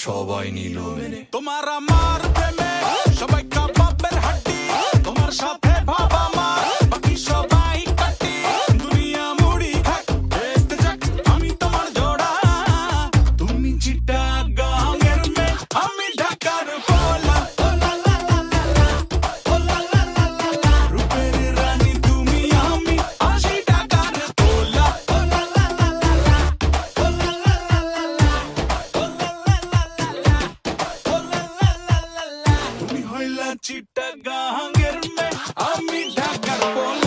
সবাই নিল মেনে। তোমার আমার প্রেমে সবাই কাবাবের হাড্ডি, তোমার সাথে ভাবা আমার বাকি সবাই কাটি। দুনিয়া মুড়ি খাক বেস্তে যাক, আমি তোমার জোড়া। তুমি চিটাগাংয়ের মেয়ে, আমি ঢাকার পোলা। রূপের রানী তুমি, আমি ৮০ টাকার পোলা। তুমি হইলা চিটাগাংয়ের মেয়ে, আমি ঢাকার পোলা।